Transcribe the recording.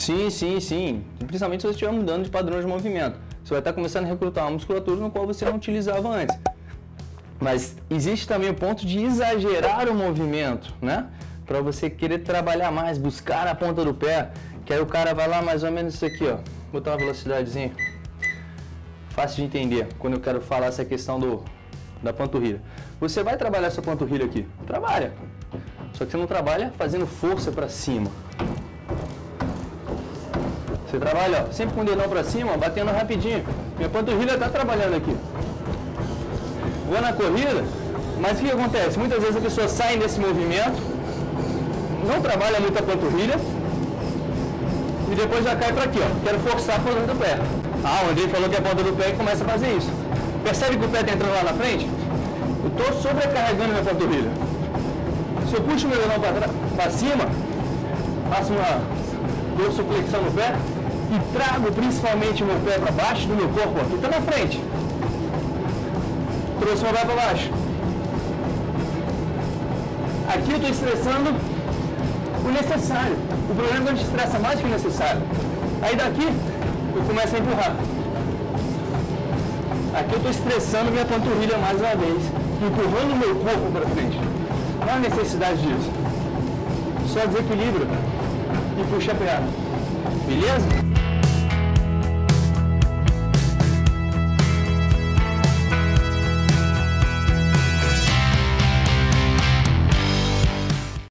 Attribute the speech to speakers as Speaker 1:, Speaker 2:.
Speaker 1: Sim, sim, sim. Principalmente se você estiver mudando de padrão de movimento. Você vai estar começando a recrutar uma musculatura no qual você não utilizava antes. Mas existe também o ponto de exagerar o movimento, né? Para você querer trabalhar mais, buscar a ponta do pé, que aí o cara vai lá mais ou menos isso aqui, ó. Botar uma velocidadezinha. Fácil de entender quando eu quero falar essa questão da panturrilha. Você vai trabalhar essa panturrilha aqui? Trabalha. Só que você não trabalha fazendo força para cima. Você trabalha, ó, sempre com o dedão para cima, ó, batendo rapidinho. Minha panturrilha está trabalhando aqui. Vou na corrida, mas o que acontece? Muitas vezes a pessoa sai desse movimento, não trabalha muito a panturrilha e depois já cai para aqui, ó. Quero forçar a ponta do pé. Ah, o Andrei falou que é a ponta do pé e começa a fazer isso. Percebe que o pé está entrando lá na frente? Eu estou sobrecarregando minha panturrilha. Se eu puxo o meu dedão para cima, faço uma dorsoflexão no pé e trago principalmente o meu pé para baixo do meu corpo, ó, que está na frente. Trouxe o meu pé para baixo. Aqui eu estou estressando o necessário. O problema é quando a gente estressa mais que o necessário. Aí daqui eu começo a empurrar. Aqui eu estou estressando minha panturrilha mais uma vez, empurrando o meu corpo para frente. Não há necessidade disso. Só desequilíbrio e puxa a perna. Beleza?